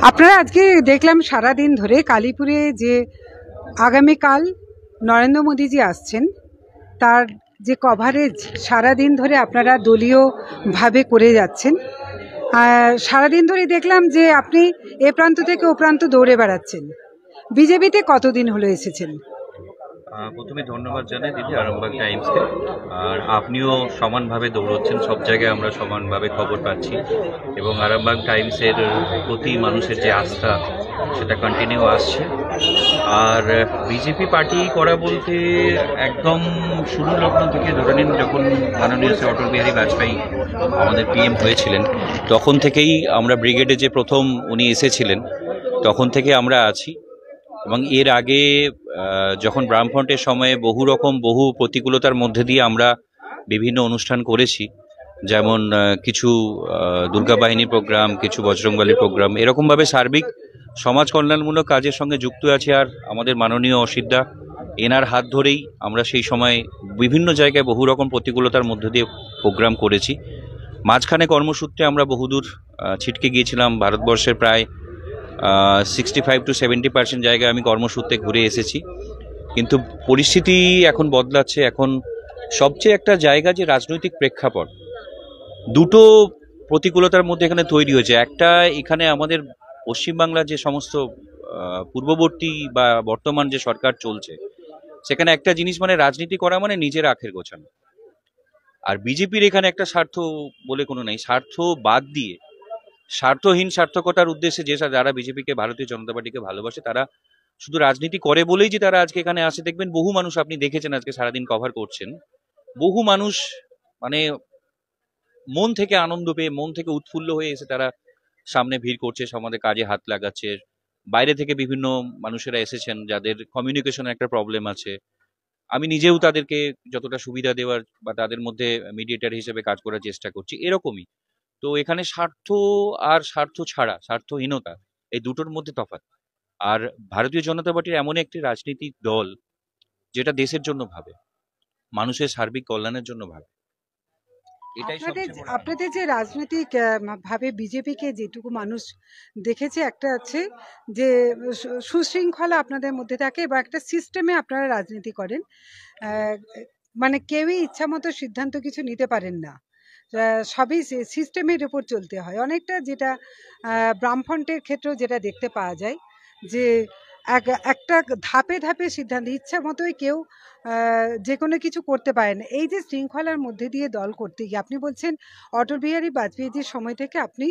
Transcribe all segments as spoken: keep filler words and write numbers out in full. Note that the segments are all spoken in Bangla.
আপনারা আজকে দেখলাম সারাদিন ধরে কালীপুরে যে আগামীকাল নরেন্দ্র মোদীজি আসছেন তার যে কভারেজ সারাদিন ধরে আপনারা দলীয়ভাবে করে যাচ্ছেন। সারাদিন ধরে দেখলাম যে আপনি এ প্রান্ত থেকে ও প্রান্ত দৌড়ে বেড়াচ্ছেন। বিজেপিতে কতদিন হলো এসেছেন? প্রথমে ধন্যবাদ জানাই দিদি আরামবাগ টাইমসকে। আর আপনিও সমানভাবে দৌড়চ্ছেন, সব জায়গায় আমরা সমানভাবে খবর পাচ্ছি এবং আরামবাগ টাইমসের প্রতি মানুষের যে আস্থা সেটা কন্টিনিউ আসছে। আর বিজেপি পার্টি করা বলতে একদম শুরু লগ্ন থেকে ধরে নিন, যখন মাননীয় শ্রী অটল বিহারী বাজপেয়ী আমাদের পিএম হয়েছিলেন তখন থেকেই আমরা ব্রিগেডে যে প্রথম উনি এসেছিলেন তখন থেকে আমরা আছি। এবং এর আগে যখন বামফ্রন্টের সময়ে বহু রকম বহু প্রতিকূলতার মধ্যে দিয়ে আমরা বিভিন্ন অনুষ্ঠান করেছি, যেমন কিছু দুর্গা বাহিনী প্রোগ্রাম, কিছু বজরংবলী প্রোগ্রাম, এরকমভাবে সার্বিক সমাজ কল্যাণমূলক কাজের সঙ্গে যুক্ত আছি। আর আমাদের মাননীয় অসিতদা এনার হাত ধরেই আমরা সেই সময় বিভিন্ন জায়গায় বহু রকম প্রতিকূলতার মধ্যে দিয়ে প্রোগ্রাম করেছি। মাঝখানে কর্মসূত্রে আমরা বহুদূর ছিটকে গিয়েছিলাম, ভারতবর্ষের প্রায় sixty five to seventy percent জায়গায় আমি কর্মসূত্রে ঘুরে এসেছি। কিন্তু পরিস্থিতি এখন বদলাচ্ছে। এখন সবচেয়ে একটা জায়গা যে রাজনৈতিক প্রেক্ষাপট, দুটো প্রতিকূলতার মধ্যে এখানে তৈরি হয়েছে। একটা, এখানে আমাদের পশ্চিমবাংলার যে সমস্ত পূর্ববর্তী বা বর্তমান যে সরকার চলছে সেখানে একটা জিনিস মানে রাজনীতি করা মানে নিজের আখের গোছানো। আর বিজেপির এখানে একটা স্বার্থ বলে কোনো নেই, স্বার্থ বাদ দিয়ে স্বার্থহীন সার্থকতার উদ্দেশ্যে যে যারা বিজেপিকে, ভারতীয় জনতা পার্টিকে ভালোবাসে, তারা শুধু রাজনীতি করে বলেই যে তারা আজকে এখানে আসে। দেখবেন বহু মানুষ, আপনি দেখেছেন আজকে সারাদিন কভার করছেন, বহু মানুষ মানে মন থেকে আনন্দ পেয়ে, মন থেকে উৎফুল্ল হয়ে এসে তারা সামনে ভিড় করছে, সমাজে কাজে হাত লাগাচ্ছে। বাইরে থেকে বিভিন্ন মানুষেরা এসেছেন যাদের কমিউনিকেশনের একটা প্রবলেম আছে। আমি নিজেও তাদেরকে যতটা সুবিধা দেওয়ার বা তাদের মধ্যে মিডিয়েটার হিসেবে কাজ করার চেষ্টা করছি, এরকমই। তো এখানে স্বার্থ আর স্বার্থ ছাড়া, স্বার্থহীনতা, এই দুটোর মধ্যে তফাৎ। আর ভারতীয় জনতা পার্টির এমন একটি রাজনৈতিক দল যেটা দেশের জন্য ভাবে, মানুষের সার্বিক কল্যাণের জন্য ভাবে। আপনাদের আপনাদের যে রাজনৈতিক ভাবে বিজেপিকে যেটুকু মানুষ দেখেছে, একটা আছে যে সুশৃঙ্খলা আপনাদের মধ্যে থাকে বা একটা সিস্টেমে আপনারা রাজনীতি করেন, মানে কেউই ইচ্ছা মতো সিদ্ধান্ত কিছু নিতে পারেন না, সবই সিস্টেমের উপর চলতে হয়। অনেকটা যেটা বামফ্রন্টের ক্ষেত্রেও যেটা দেখতে পাওয়া যায় যে একটা ধাপে ধাপে সিদ্ধান্ত, ইচ্ছা মতোই কেউ যে কোনো কিছু করতে পারে না। এই যে শৃঙ্খলার মধ্যে দিয়ে দল করতে গিয়ে আপনি বলছেন অটল বিহারী বাজপেয়ীজির সময় থেকে আপনি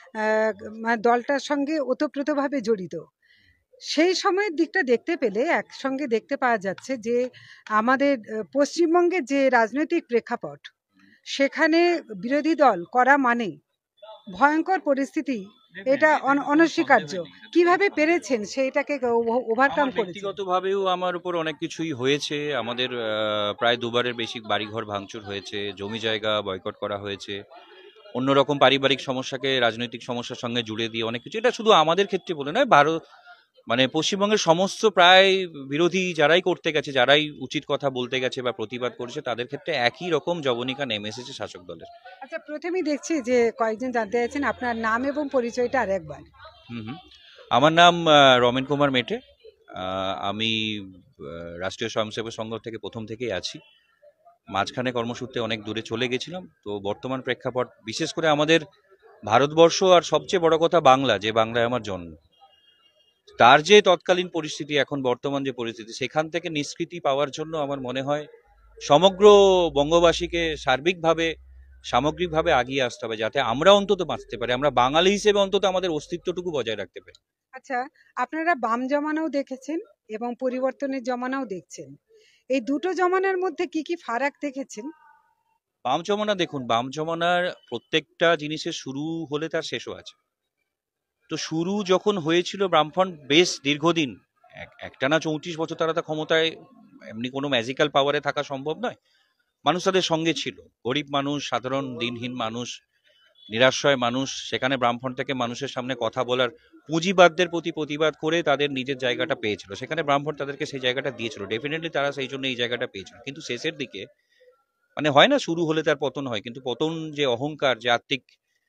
দলটার সঙ্গে ওতপ্রোতভাবে জড়িত। সেই সময়ের দিকটা দেখতে পেলে একসঙ্গে দেখতে পাওয়া যাচ্ছে যে আমাদের পশ্চিমবঙ্গের যে রাজনৈতিক প্রেক্ষাপট, সেখানে বিরোধী দল করা মানে ভয়ঙ্কর পরিস্থিতি, এটা অনস্বীকার্য। কিভাবে পেরেছেন সেইটাকে ওভারকাম করেছেন? ব্যক্তিগতভাবেও আমার উপর অনেক কিছুই হয়েছে। আমাদের প্রায় দুবারের বেশি বাড়িঘর ভাঙচুর হয়েছে, জমি জায়গা বয়কট করা হয়েছে, অন্যরকম পারিবারিক সমস্যাকে রাজনৈতিক সমস্যার সঙ্গে জুড়ে দিয়ে অনেক কিছু। এটা শুধু আমাদের ক্ষেত্রে বলে নয়, ভারত মানে পশ্চিমবঙ্গের সমস্ত প্রায় বিরোধী যারাই করতে গেছে, যারাই উচিত কথা বলতে গেছে বা প্রতিবাদ করেছে, তাদের ক্ষেত্রে একই রকম জবনিকা নেমে এসেছে শাসক দলের। আচ্ছা, প্রথমেই দেখছি যে কয়েকজন জানতে চাইছেন আপনার নাম এবং পরিচয়টা আরেকবার। হুম হুম আমার নাম রমেন কুমার মেটে। আমি রাষ্ট্রীয় স্বয়ংসেবক সংঘ থেকে প্রথম থেকেই আছি। মাঝখানে কর্মসূত্রে অনেক দূরে চলে গেছিলাম। তো বর্তমান প্রেক্ষাপট, বিশেষ করে আমাদের ভারতবর্ষ আর সবচেয়ে বড় কথা বাংলা, যে বাংলায় আমার জন্ম, তার যে তৎকালীন পরিস্থিতি, এখন বর্তমান যে পরিস্থিতি, সেখান থেকে নিষ্কৃতি পাওয়ার জন্য আমার মনে হয় সমগ্র বঙ্গবাসীকে সার্বিকভাবে সামগ্রিকভাবে আগিয়ে আসতে হবে, যাতে আমরা অন্তত বাঁচতে পারি, আমরা বাঙালি হিসেবে অন্তত আমাদের অস্তিত্বটুকু বজায় রাখতে পারি। আচ্ছা, আপনারা বাম জমানাও দেখেছেন এবং পরিবর্তনের জমানাও দেখছেন, এই দুটো জমানার মধ্যে কি কি ফারাক দেখেছেন? বাম জমানা দেখুন, বাম জমানার প্রত্যেকটা জিনিসের শুরু হলে তার শেষও আছে। তো শুরু যখন হয়েছিল বামফ্রন্ট বেশ দীর্ঘদিন, একটা না চৌত্রিশ বছর তারা তা ক্ষমতায়, এমনি কোনো ম্যাজিক্যাল পাওয়ারে থাকা সম্ভব নয়। মানুষ তাদের সঙ্গে ছিল, গরিব মানুষ, সাধারণ দিনহীন মানুষ, নিরাশ্রয় মানুষ। সেখানে বামফ্রন্ট থেকে মানুষের সামনে কথা বলার, পুঁজিবাদদের প্রতি প্রতিবাদ করে তাদের নিজের জায়গাটা পেয়েছিল। সেখানে বামফ্রন্ট তাদেরকে সেই জায়গাটা দিয়েছিল, ডেফিনেটলি তারা সেই জন্য এই জায়গাটা পেয়েছিল। কিন্তু শেষের দিকে মানে হয় না, শুরু হলে তার পতন হয়, কিন্তু পতন যে অহংকার, যে আত্মিক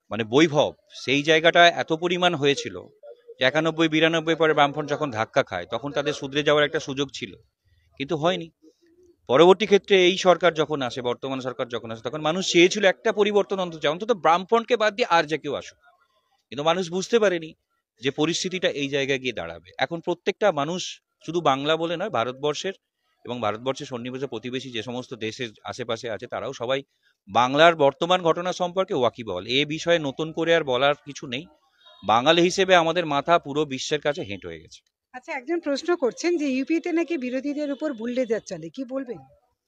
মানে বৈভব, সেই জায়গাটা এত পরিমাণ হয়েছিল যে একানব্বই বিরানব্বই পরে বামফ্রন্ট যখন ধাক্কা খায় তখন তাদের শুধরে যাওয়ার একটা সুযোগ ছিল, কিন্তু হয়নি। পরবর্তী ক্ষেত্রে এই সরকার যখন আসে, বর্তমান সরকার যখন আসে, তখন মানুষ চেয়েছিল একটা পরিবর্তন অন্তত, অন্তত বামফ্রন্টকে বাদ দিয়ে আর যে কেউ আসুক, কিন্তু মানুষ বুঝতে পারেনি যে পরিস্থিতিটা এই জায়গায় গিয়ে দাঁড়াবে। এখন প্রত্যেকটা মানুষ, শুধু বাংলা বলে নয়, ভারতবর্ষের এবং ভারতবর্ষের সন্নিবেশে প্রতিবেশী যে সমস্ত দেশের আশেপাশে আছে, তারাও সবাই বাংলার বর্তমান ঘটনা সম্পর্কে ওয়াকিবহাল। এ বিষয়ে নতুন করে আর বলার কিছু নেই। বাঙালি হিসেবে আমাদের মাথা পুরো বিশ্বের কাছে হেঁট হয়ে গেছে। আচ্ছা, একজন প্রশ্ন করছেন যে ইউপিতে নাকি বিরোধীদের উপর বুলডোজার চলে, কি বলবেন?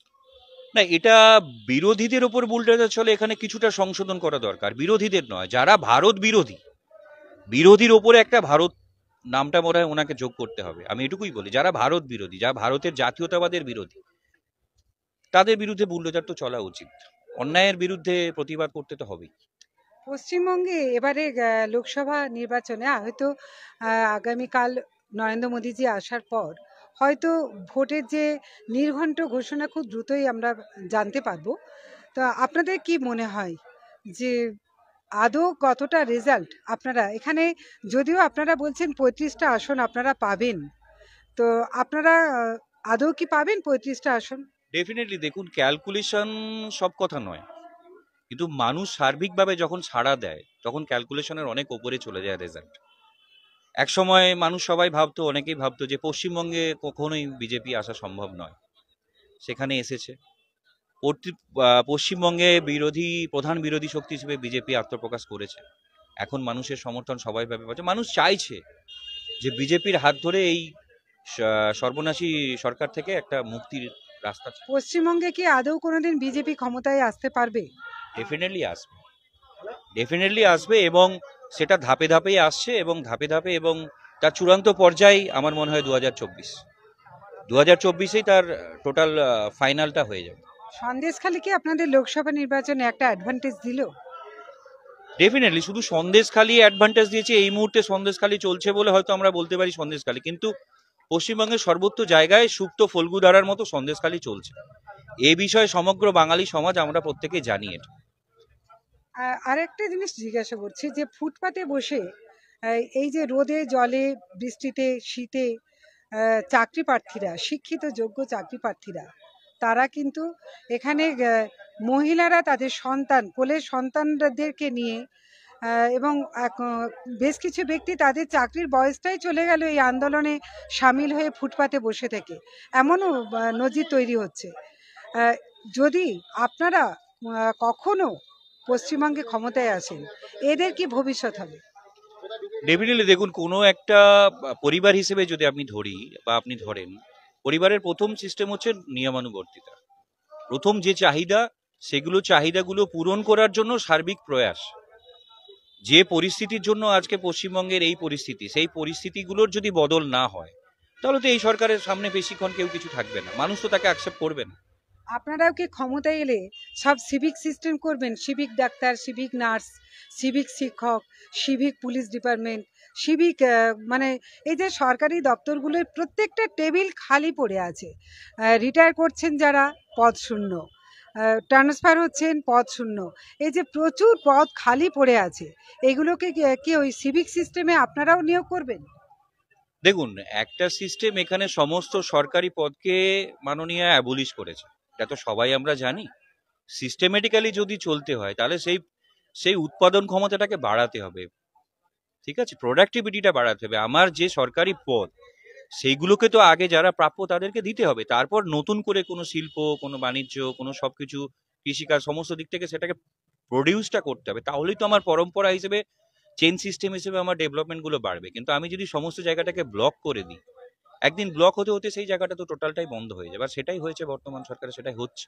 না, এটা বিরোধীদের উপর বুলডোজার চলে, এখানে কিছুটা সংশোধন করা দরকার। বিরোধীদের নয়, যারা ভারত বিরোধী, বিরোধীর ওপরে একটা ভারত নামটা মনে হয় ওনাকে যোগ করতে হবে। আমি এটুকুই বলি, যারা ভারত বিরোধী, যারা ভারতের জাতীয়তাবাদের বিরোধী, তাদের বিরুদ্ধে বুলডোজার তো চলা উচিত। অন্যায়ের বিরুদ্ধে প্রতিবাদ করতে তো হবেই। পশ্চিমবঙ্গে এবারে আহ, লোকসভা নির্বাচনে হয়তো আহ, আগামীকাল নরেন্দ্র মোদীজি আসার পর হয়তো ভোটের যে নির্ঘণ্ট ঘোষণা খুব দ্রুতই আমরা জানতে পারবো। তো আপনাদের কি মনে হয় যে আদৌ কতটা রেজাল্ট আপনারা এখানে, যদিও আপনারা বলছেন পঁয়ত্রিশটা আসন আপনারা পাবেন, তো আপনারা আহ, আদৌ কি পাবেন পঁয়ত্রিশটা আসন? ডেফিনেটলি, দেখুন, ক্যালকুলেশন সব কথা নয়, কিন্তু মানুষ সার্বিকভাবে যখন ছাড়া দেয় তখন ক্যালকুলেশনের অনেক ওপরে চলে যায় রেজাল্ট। এক সময় মানুষ সবাই ভাবতো, অনেকেই ভাবতো যে পশ্চিমবঙ্গে কখনোই বিজেপি আসা সম্ভব নয়, সেখানে এসেছে। পর্তি- আহ, পশ্চিমবঙ্গে বিরোধী প্রধান বিরোধী শক্তি হিসেবে বিজেপি আত্মপ্রকাশ করেছে। এখন মানুষের সমর্থন সবাই ভাবে পাচ্ছে। মানুষ চাইছে যে বিজেপির হাত ধরে এই স- সর্বনাশী সরকার থেকে একটা মুক্তির রাস্তা। পশ্চিমবঙ্গে কি আদৌ কোনোদিন বিজেপি ক্ষমতায় আসতে পারবে? ডেফিনেটলি আসবে, ডেফিনেটলি আসবে, এবং সেটা ধাপে ধাপেই আসছে, এবং ধাপে ধাপে, এবং তার চূড়ান্ত পর্যায়ে আমার মনে হয় দু হাজার চব্বিশ দু হাজার চব্বিশেই তার টোটাল ফাইনালটা হয়ে যাবে। সন্দেশখালি কি আপনাদের লোকসভা নির্বাচনে একটা অ্যাডভান্টেজ দিল? ডেফিনেটলি, শুধু সন্দেশখালি অ্যাডভান্টেজ দিয়েছে, এই মুহূর্তে সন্দেশখালি চলছে বলে হয়তো আমরা বলতে পারি সন্দেশখালি, কিন্তু পশ্চিমবঙ্গের সর্বত্র জায়গায় সুপ্ত ফল্গুধারার মতো সন্দেশখালি চলছে। এ বিষয়ে সমগ্র বাঙালি সমাজ আমরা প্রত্যেকে জানি এটা। আ- আরেকটা জিনিস জিজ্ঞাসা করছি যে ফুটপাতে বসে আহ, এই যে রোদে জলে বৃষ্টিতে শীতে আহ, চাকরি প্রার্থীরা, শিক্ষিত যোগ্য চাকরি প্রার্থীরা, তারা কিন্তু এখানে আহ, মহিলারা তাদের সন্তান, কোলের সন্তানদেরকে নিয়ে আহ, এবং এক, আহ, বেশ কিছু ব্যক্তি তাদের চাকরির বয়সটাই চলে গেল এই আন্দোলনে সামিল হয়ে ফুটপাতে বসে থেকে, এমনও আহ, নজির তৈরি হচ্ছে। আহ, যদি আপনারা আহ, কখনো পশ্চিমবঙ্গে ক্ষমতায় আসেন, এদের কি ভবিষ্যৎ হবে? ডেফিনেটলি, দেখুন, কোনো একটা পরিবার হিসেবে যদি আপনি ধরি বা আপনি ধরেন, পরিবারের প্রথম সিস্টেম হচ্ছে নিয়মানুবর্তিতা। প্রথম যে চাহিদা, সেগুলো চাহিদাগুলো পূরণ করার জন্য সার্বিক প্রয়াস। যে পরিস্থিতির জন্য আজকে পশ্চিমবঙ্গের এই পরিস্থিতি, সেই পরিস্থিতিগুলোর যদি বদল না হয়, তাহলে তো এই সরকারের সামনে বেশিক্ষণ কেউ কিছু থাকবে না, মানুষ তো তাকে অ্যাকসেপ্ট করবে না। আপনারাও কি ক্ষমতায় এলে সব সিভিক সিস্টেম করবেন? সিভিক ডাক্তার, সিভিক নার্স, সিভিক শিক্ষক, সিভিক পুলিশ ডিপার্টমেন্ট, সিভিক মানে এই যে সরকারি দপ্তরগুলোর প্রত্যেকটা টেবিল খালি পড়ে আছে, রিটায়ার করছেন যারা, পদ শূন্য, ট্রান্সফার হচ্ছেন, পদ শূন্য, এই যে প্রচুর পদ খালি পড়ে আছে, এগুলোকে কি- কি ওই সিভিক সিস্টেমে আপনারাও নিয়োগ করবেন? দেখুন, একটা সিস্টেম এখানে সমস্ত সরকারি পদকে মাননীয় অ্যাবলিশ করেছে, এটা তো সবাই আমরা জানি। সিস্টেমেটিক্যালি যদি চলতে হয়, তাহলে সেই সেই উৎপাদন ক্ষমতাটাকে বাড়াতে হবে, ঠিক আছে, প্রোডাক্টিভিটিটা বাড়াতে হবে। আমার যে সরকারি পদ, সেইগুলোকে তো আগে যারা প্রাপ্য তাদেরকে দিতে হবে, তারপর নতুন করে কোনো শিল্প, কোনো বাণিজ্য, কোনো সবকিছু, কৃষিকাজ, সমস্ত দিক থেকে সেটাকে প্রডিউসটা করতে হবে। তাহলেই তো আমার পরম্পরা হিসেবে, চেন সিস্টেম হিসেবে আমার ডেভেলপমেন্ট গুলো বাড়বে। কিন্তু আমি যদি সমস্ত জায়গাটাকে ব্লক করে দিই, একদিন ব্লক হতে হতে সেই জায়গাটা তো টোটালটাই বন্ধ হয়ে যাবে, আর সেটাই হয়েছে বর্তমান সরকারের, সেটাই হচ্ছে।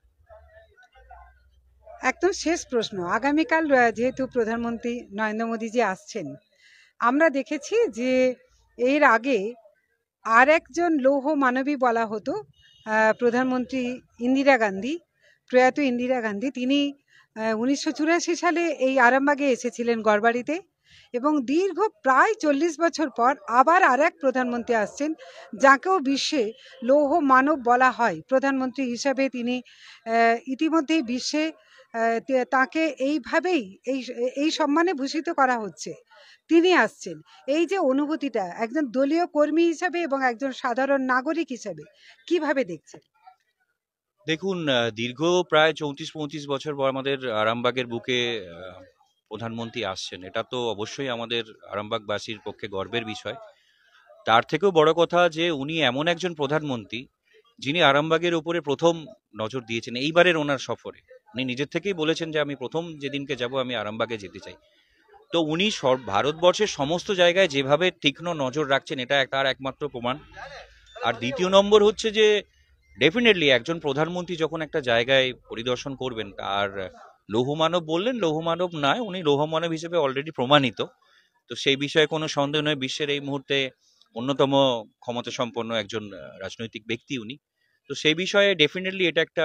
একদম শেষ প্রশ্ন, আগামীকাল আহ, যেহেতু প্রধানমন্ত্রী নরেন্দ্র মোদীজি আসছেন, আমরা দেখেছি যে এর আগে আর একজন লৌহ মানবী বলা হতো আহ, প্রধানমন্ত্রী ইন্দিরা গান্ধী, প্রয়াত ইন্দিরা গান্ধী, তিনি উনিশশো চুরাশি সালে এই আরামবাগে এসেছিলেন গড়বাড়িতে, এবং দীর্ঘ প্রায় চল্লিশ বছর পর আবার আর এক প্রধানমন্ত্রী আসছেন, যাকেও বিশ্বে লৌহ মানব বলা হয়। প্রধানমন্ত্রী হিসাবে তিনি আহ, ইতিমধ্যেই বিশ্বে আহ, তে- তাকে এইভাবেই এই এই সম্মানে ভূষিত করা হচ্ছে, তিনি আসছেন। এই যে অনুভূতিটা একজন দলীয় কর্মী হিসাবে এবং একজন সাধারণ নাগরিক হিসাবে কিভাবে দেখছেন? দেখুন, আহ, দীর্ঘ প্রায় চৌত্রিশ পঁয়ত্রিশ বছর পর আমাদের আরামবাগের বুকে আহ, প্রধানমন্ত্রী আসছেন, এটা তো অবশ্যই আমাদের আরামবাগবাসীর পক্ষে গর্বের বিষয়। তার থেকেও বড় কথা যে উনি এমন একজন প্রধানমন্ত্রী যিনি আরামবাগের উপরে প্রথম নজর দিয়েছেন এইবারের ওনার সফরে। উনি নিজের থেকেই বলেছেন যে আমি প্রথম যেদিনকে যাব আমি আরামবাগে যেতে চাই। তো উনি সর- ভারতবর্ষের সমস্ত জায়গায় যেভাবে তীক্ষ্ণ নজর রাখছেন এটা তার একমাত্র প্রমাণ। আর দ্বিতীয় নম্বর হচ্ছে যে ডেফিনেটলি একজন প্রধানমন্ত্রী যখন একটা জায়গায় পরিদর্শন করবেন, আর লৌহমানব বললেন, লৌহমানব নয়, উনি লৌহমানব হিসেবে অলরেডি প্রমাণিত। তো সেই বিষয়ে কোনো সন্দেহ নয়, বিশ্বের এই মুহূর্তে অন্যতম ক্ষমতা সম্পন্ন একজন আহ, রাজনৈতিক ব্যক্তি উনি। তো সেই বিষয়ে ডেফিনেটলি এটা একটা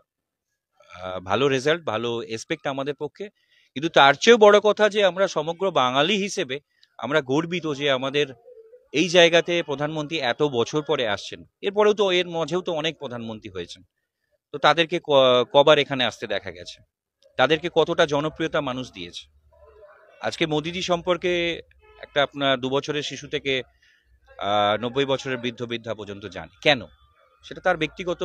আহ, ভালো রেজাল্ট, ভালো এসপেক্ট আমাদের পক্ষে। কিন্তু তার চেয়েও বড় কথা যে আমরা সমগ্র বাঙালি হিসেবে আমরা গর্বিত যে আমাদের এই জায়গাতে প্রধানমন্ত্রী এত বছর পরে আসছেন। এরপরেও তো এর মাঝেও তো অনেক প্রধানমন্ত্রী হয়েছেন, তো তাদেরকে ক- কবার এখানে আসতে দেখা গেছে, তাদেরকে কতটা জনপ্রিয়তা মানুষ দিয়েছে। আজকে মোদিজি সম্পর্কে একটা আপনার দু বছরের শিশু থেকে আহ নব্বই বছরের বৃদ্ধ বৃদ্ধা পর্যন্ত জানে কেন? সেটা তার ব্যক্তিগত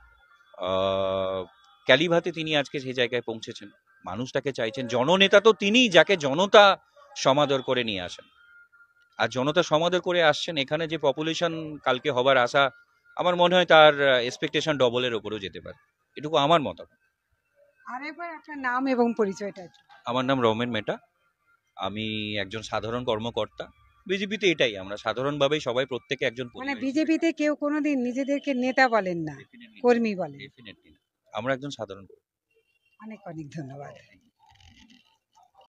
আহ ক্যালিভাতে তিনি আজকে সেই জায়গায় পৌঁছেছেন। মানুষ তাকে চাইছেন, জননেতা তো তিনি যাকে জনতা সমাদর করে নিয়ে আসেন। আর জনতা সমাদর করে আসছেন, এখানে যে পপুলেশন কালকে হবার আশা, আমার মনে হয় তার এক্সপেকটেশন ডবলের ওপরেও যেতে পারে, এটুকু আমার মতামত। আরেকবার আপনার নাম এবং পরিচয়টা একটু। আমার নাম রমেন মেটা, আমি একজন সাধারণ কর্মকর্তা। বিজেপিতে এটাই, আমরা সাধারণভাবেই সবাই প্রত্যেকে একজন মানে পরিবেশ। বিজেপিতে কেউ কোনোদিন নিজেদেরকে নেতা বলেন না, Definitely না, কর্মী বলেন। definitely না। আমরা একজন সাধারণ। অনেক অনেক ধন্যবাদ।